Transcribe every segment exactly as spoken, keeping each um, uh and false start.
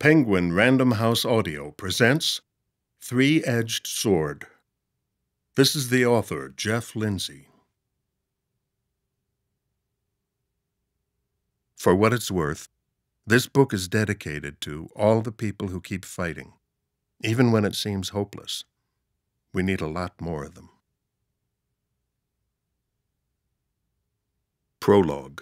Penguin Random House Audio presents Three-Edged Sword. This is the author, Jeff Lindsay. For what it's worth, this book is dedicated to all the people who keep fighting, even when it seems hopeless. We need a lot more of them. Prologue.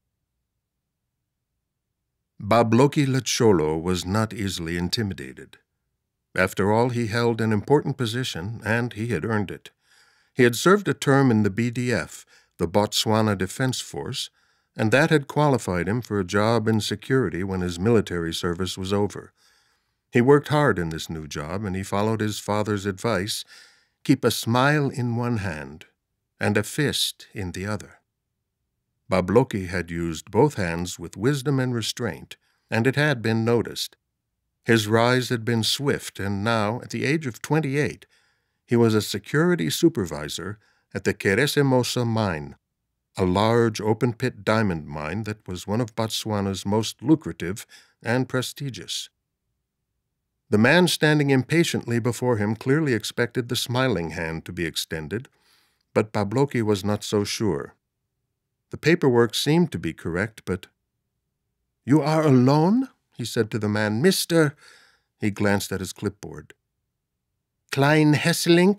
Baldacci le Cholo was not easily intimidated. After all, he held an important position, and he had earned it. He had served a term in the B D F, the Botswana Defense Force, and that had qualified him for a job in security when his military service was over. He worked hard in this new job, and he followed his father's advice, keep a smile in one hand and a fist in the other. Baldacci had used both hands with wisdom and restraint, and it had been noticed. His rise had been swift, and now, at the age of twenty-eight, he was a security supervisor at the Keresemosa mine, a large open-pit diamond mine that was one of Botswana's most lucrative and prestigious. The man standing impatiently before him clearly expected the smiling hand to be extended, but Baldacci was not so sure. The paperwork seemed to be correct, but— "You are alone?" he said to the man. "Mister—" He glanced at his clipboard. "Klein Hesselink?"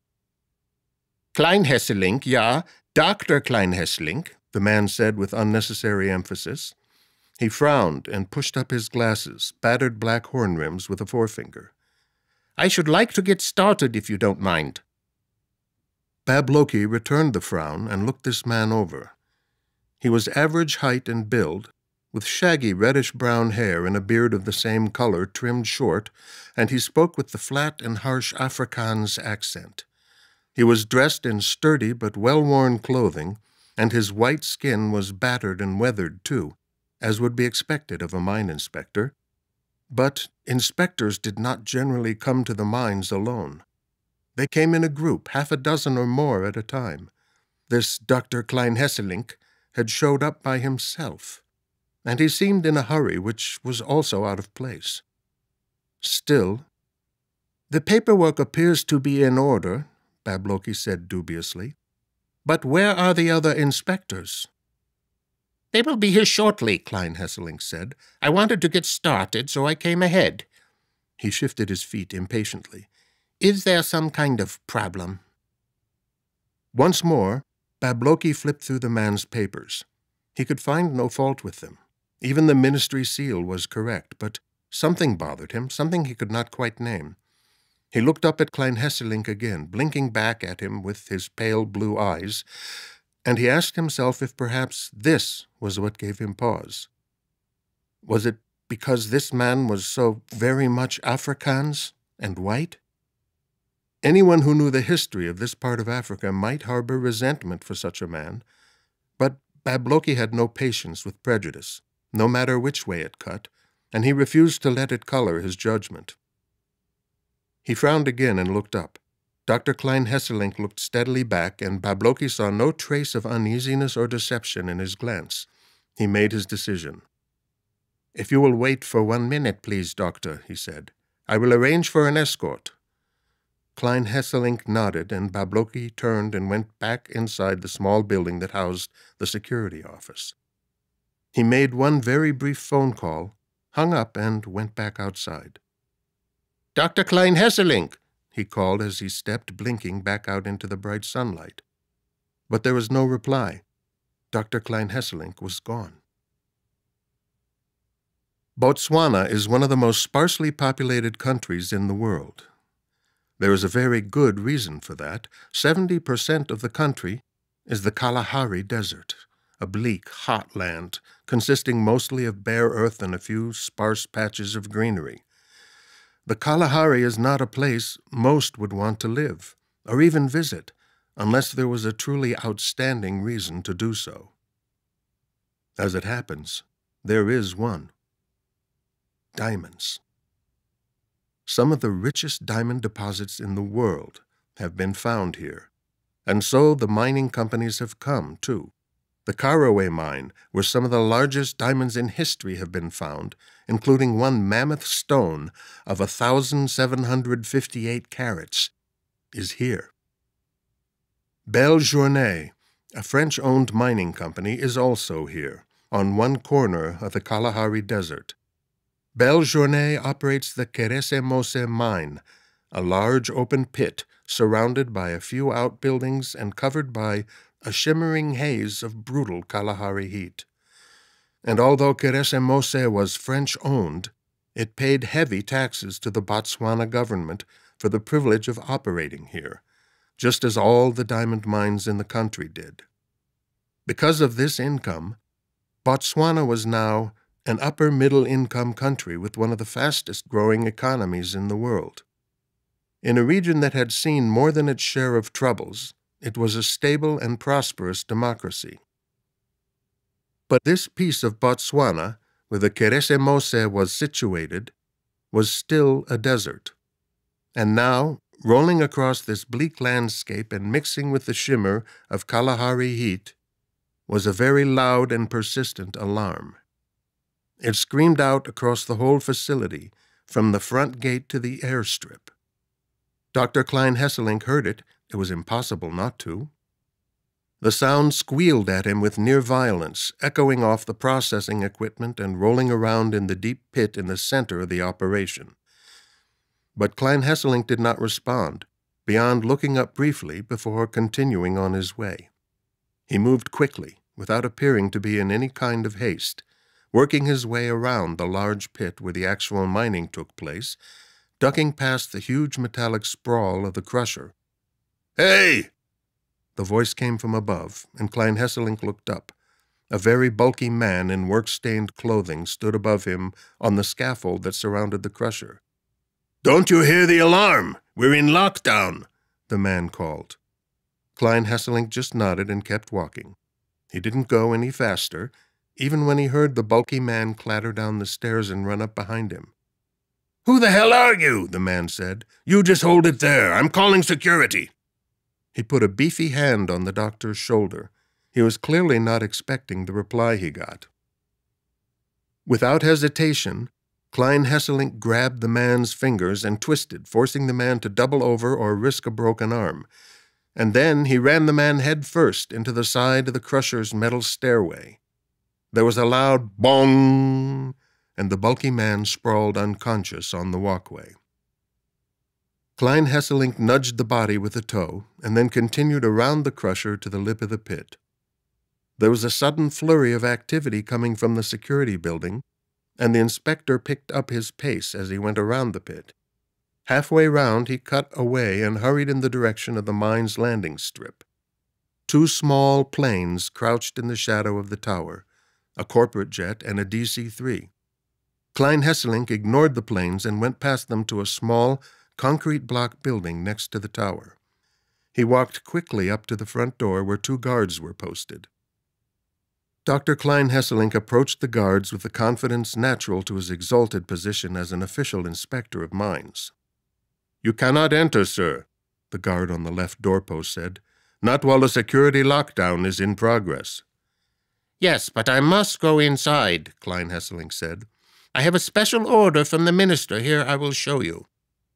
"Klein Hesselink, ja. Doctor Klein Hesselink," the man said with unnecessary emphasis. He frowned and pushed up his glasses, battered black horn rims with a forefinger. "I should like to get started, if you don't mind." Baldacci returned the frown and looked this man over. He was average height and build, with shaggy reddish-brown hair and a beard of the same color trimmed short, and he spoke with the flat and harsh Afrikaans accent. He was dressed in sturdy but well-worn clothing, and his white skin was battered and weathered, too, as would be expected of a mine inspector. But inspectors did not generally come to the mines alone. They came in a group, half a dozen or more at a time. This Doctor Klein Hesselink had showed up by himself, and he seemed in a hurry, which was also out of place. Still— "The paperwork appears to be in order," Baldacci said dubiously. "But where are the other inspectors?" "They will be here shortly," Klein Hesselink said. "I wanted to get started, so I came ahead." He shifted his feet impatiently. "Is there some kind of problem?" Once more, Baldacci flipped through the man's papers. He could find no fault with them. Even the ministry seal was correct, but something bothered him, something he could not quite name. He looked up at Klein Hesselink again, blinking back at him with his pale blue eyes, and he asked himself if perhaps this was what gave him pause. Was it because this man was so very much Afrikaans and white? Anyone who knew the history of this part of Africa might harbor resentment for such a man, but Baldacci had no patience with prejudice, no matter which way it cut, and he refused to let it color his judgment. He frowned again and looked up. Doctor Klein Hesselink looked steadily back, and Baldacci saw no trace of uneasiness or deception in his glance. He made his decision. "If you will wait for one minute, please, Doctor," he said. "I will arrange for an escort." Klein Hesselink nodded, and Baldacci turned and went back inside the small building that housed the security office. He made one very brief phone call, hung up, and went back outside. "Doctor Klein Hesselink," he called as he stepped blinking back out into the bright sunlight. But there was no reply. Doctor Klein Hesselink was gone. Botswana is one of the most sparsely populated countries in the world. There is a very good reason for that. Seventy percent of the country is the Kalahari Desert, a bleak, hot land consisting mostly of bare earth and a few sparse patches of greenery. The Kalahari is not a place most would want to live, or even visit, unless there was a truly outstanding reason to do so. As it happens, there is one. Diamonds. Some of the richest diamond deposits in the world have been found here, and so the mining companies have come, too. the Caraway mine, where some of the largest diamonds in history have been found, including one mammoth stone of one thousand seven hundred fifty-eight carats, is here. Belle Journée, a French-owned mining company, is also here, on one corner of the Kalahari Desert. Belle Journée operates the Keresemose mine, a large open pit surrounded by a few outbuildings and covered by a shimmering haze of brutal Kalahari heat. And although Keresemose was French-owned, it paid heavy taxes to the Botswana government for the privilege of operating here, just as all the diamond mines in the country did. Because of this income, Botswana was now an upper-middle-income country with one of the fastest-growing economies in the world. In a region that had seen more than its share of troubles, it was a stable and prosperous democracy. But this piece of Botswana, where the Keresemose was situated, was still a desert. And now, rolling across this bleak landscape and mixing with the shimmer of Kalahari heat, was a very loud and persistent alarm. It screamed out across the whole facility, from the front gate to the airstrip. Doctor Klein Hesselink heard it. It was impossible not to. The sound squealed at him with near violence, echoing off the processing equipment and rolling around in the deep pit in the center of the operation. But Klein Hesselink did not respond, beyond looking up briefly before continuing on his way. He moved quickly, without appearing to be in any kind of haste, working his way around the large pit where the actual mining took place, ducking past the huge metallic sprawl of the crusher. "Hey!" The voice came from above, and Klein Hesselink looked up. A very bulky man in work-stained clothing stood above him on the scaffold that surrounded the crusher. "Don't you hear the alarm? We're in lockdown," the man called. Klein Hesselink just nodded and kept walking. He didn't go any faster, even when he heard the bulky man clatter down the stairs and run up behind him. "Who the hell are you?" the man said. "You just hold it there. I'm calling security." He put a beefy hand on the doctor's shoulder. He was clearly not expecting the reply he got. Without hesitation, Klein Hesselink grabbed the man's fingers and twisted, forcing the man to double over or risk a broken arm. And then he ran the man head first into the side of the crusher's metal stairway. There was a loud bong, and the bulky man sprawled unconscious on the walkway. Klein Hesselink nudged the body with a toe, and then continued around the crusher to the lip of the pit. There was a sudden flurry of activity coming from the security building, and the inspector picked up his pace as he went around the pit. Halfway round, he cut away and hurried in the direction of the mine's landing strip. Two small planes crouched in the shadow of the tower, a corporate jet and a D C three. Klein Hesselink ignored the planes and went past them to a small, concrete block building next to the tower. He walked quickly up to the front door where two guards were posted. Doctor Klein Hesselink approached the guards with the confidence natural to his exalted position as an official inspector of mines. "You cannot enter, sir," the guard on the left doorpost said, "not while the security lockdown is in progress." "Yes, but I must go inside," Klein Hesselink said. "I have a special order from the minister. Here I will show you."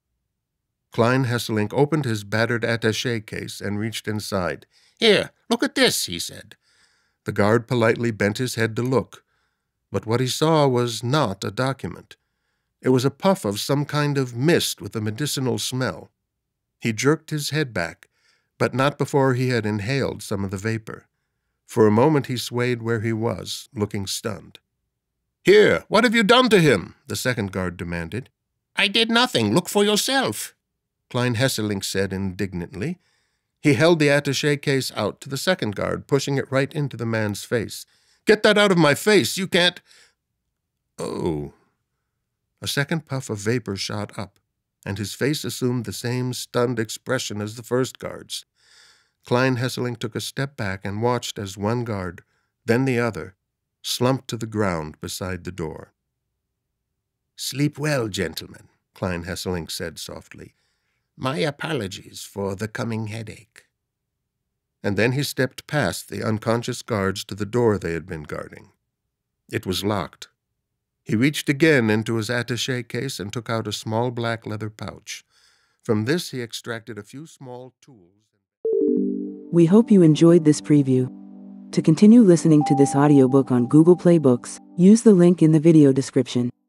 Klein Hesselink opened his battered attaché case and reached inside. "Here, look at this," he said. The guard politely bent his head to look, but what he saw was not a document. It was a puff of some kind of mist with a medicinal smell. He jerked his head back, but not before he had inhaled some of the vapor. For a moment he swayed where he was, looking stunned. "Here, what have you done to him?" the second guard demanded. "I did nothing. Look for yourself," Klein Hesselink said indignantly. He held the attaché case out to the second guard, pushing it right into the man's face. "Get that out of my face! You can't—" "Oh." A second puff of vapor shot up, and his face assumed the same stunned expression as the first guard's. Klein Hesselink took a step back and watched as one guard, then the other, slumped to the ground beside the door. "Sleep well, gentlemen," Klein Hesselink said softly. "My apologies for the coming headache." and then he stepped past the unconscious guards to the door they had been guarding. It was locked. He reached again into his attaché case and took out a small black leather pouch. From this he extracted a few small tools. We hope you enjoyed this preview. To continue listening to this audiobook on Google Play Books, use the link in the video description.